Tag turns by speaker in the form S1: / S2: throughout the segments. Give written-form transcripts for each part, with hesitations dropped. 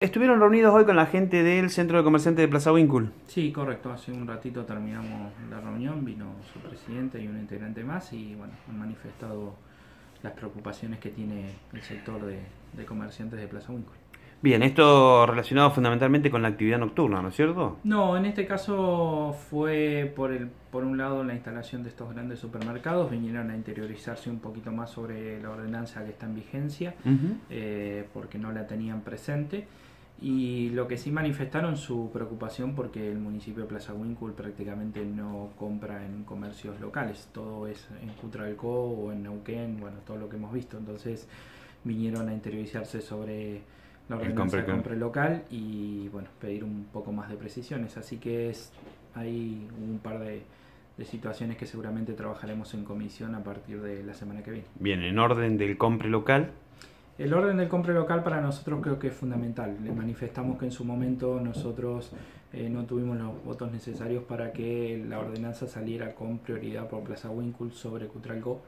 S1: Estuvieron reunidos hoy con la gente del Centro de Comerciantes de Plaza Winkle.
S2: Sí, correcto. Hace un ratito terminamos la reunión, vino su presidente y un integrante más y bueno, han manifestado las preocupaciones que tiene el sector de comerciantes de Plaza Winkle.
S1: Bien, esto relacionado fundamentalmente con la actividad nocturna, ¿no es cierto?
S2: No, en este caso fue por un lado la instalación de estos grandes supermercados, vinieron a interiorizarse un poquito más sobre la ordenanza que está en vigencia, porque no la tenían presente. Y lo que sí manifestaron su preocupación porque el municipio de Plaza Winkle prácticamente no compra en comercios locales, todo es en Cutralcó o en Neuquén, bueno, todo lo que hemos visto. Entonces vinieron a interiorizarse sobre la ordenanza de compra local y bueno, pedir un poco más de precisiones. Así que hay un par de situaciones que seguramente trabajaremos en comisión a partir de la semana que viene.
S1: Bien, en orden del compre local.
S2: El orden del compre local para nosotros creo que es fundamental. Le manifestamos que en su momento nosotros no tuvimos los votos necesarios para que la ordenanza saliera con prioridad por Plaza Winkle sobre Cutralcó,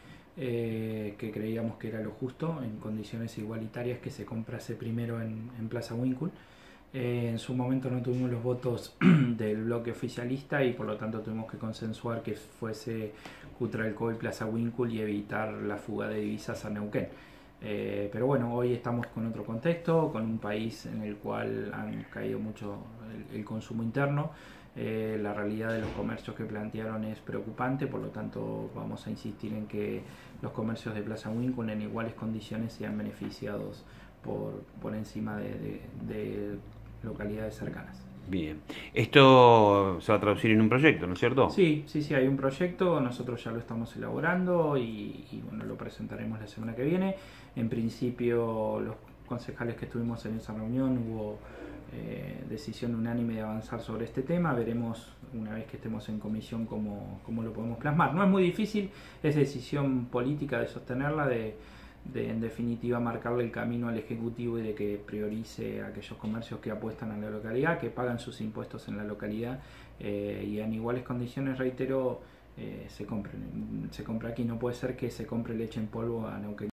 S2: que creíamos que era lo justo, en condiciones igualitarias, que se comprase primero en Plaza Winkle. En su momento no tuvimos los votos del bloque oficialista y por lo tanto tuvimos que consensuar que fuese Cutralcó y Plaza Winkle y evitar la fuga de divisas a Neuquén. Pero bueno, hoy estamos con otro contexto, con un país en el cual han caído mucho el consumo interno. La realidad de los comercios que plantearon es preocupante, por lo tanto vamos a insistir en que los comercios de Plaza Winkle en iguales condiciones sean beneficiados por encima de localidades cercanas.
S1: Bien, esto se va a traducir en un proyecto, ¿no es cierto?
S2: Sí, hay un proyecto, nosotros ya lo estamos elaborando y bueno, lo presentaremos la semana que viene. En principio, los concejales que estuvimos en esa reunión hubo decisión unánime de avanzar sobre este tema. Veremos una vez que estemos en comisión cómo lo podemos plasmar. No es muy difícil, es decisión política de sostenerla, de en definitiva marcarle el camino al Ejecutivo y de que priorice a aquellos comercios que apuestan a la localidad, que pagan sus impuestos en la localidad y en iguales condiciones, reitero, se compra aquí. No puede ser que se compre leche en polvo a Neuquén.